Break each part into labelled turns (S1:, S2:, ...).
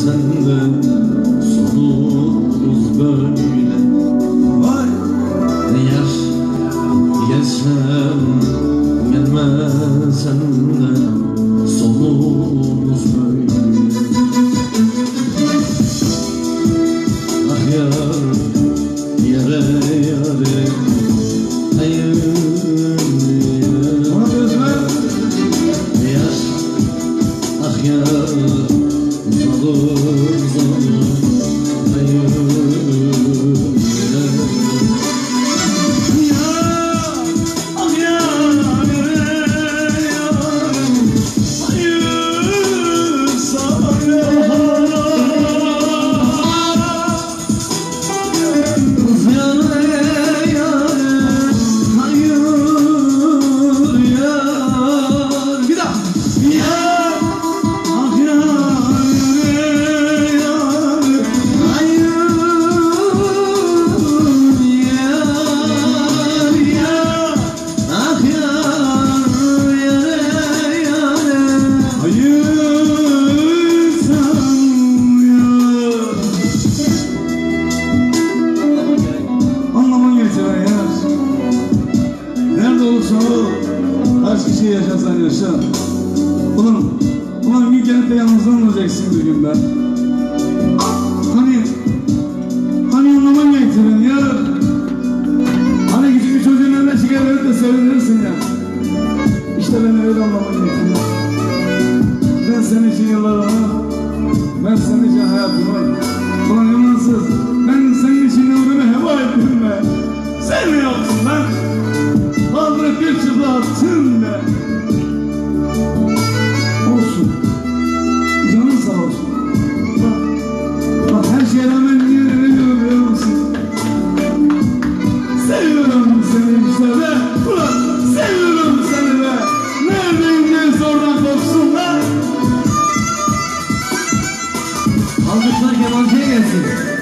S1: senden sonumuz böyle.
S2: Vay!
S1: Eğer gelsem gelmez senden sonumuz böyle. Ah yar, yare yare, hayır
S2: Ona gözler!
S1: yar, ah yar, zalım zalım, hayır
S2: Kaç kişi yaşasan yaşa. Ulan gün gelip de yalnızdan olacaksın bir gün ben. Hani anlaman getirin ya. Hani küçük bir çocuğun önüne şeker verip de sevinirsin ya. İşte ben öyle anlaman getirin. Ben senin için yıllarımı, ben senin için hayatımı, ulan imansız, ben senin için ömrümü heba ettim be. Sen mi yaptın lan? Kaldırıp bir çıpla attın be. Olsun. Canın sağ olsun. Bak her şeye rağmen niye veriyorum biliyor musun? Seviyorum seni işte be. Ulan seviyorum seni be. Neredeydin oradan kopsun be.
S1: aldıklar yabancıya gelsin.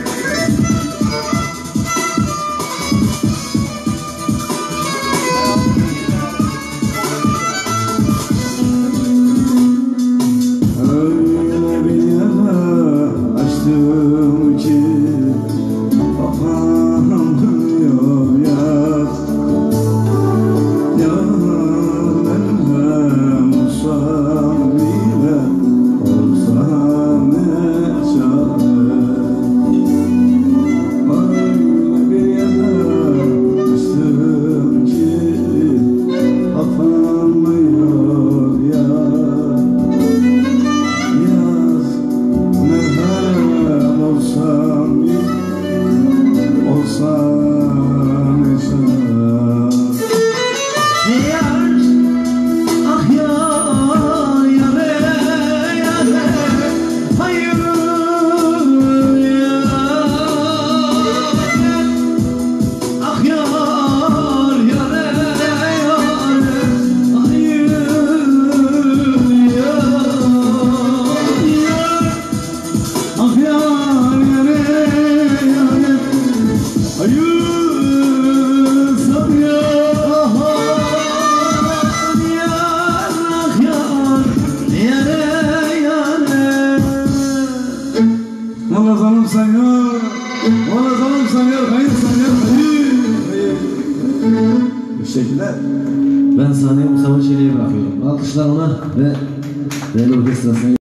S2: Teşekkürler.
S1: Ben sahneye Mustafa Çelik'e bırakıyorum. Alkışlar ona ve değerli orkestrasına.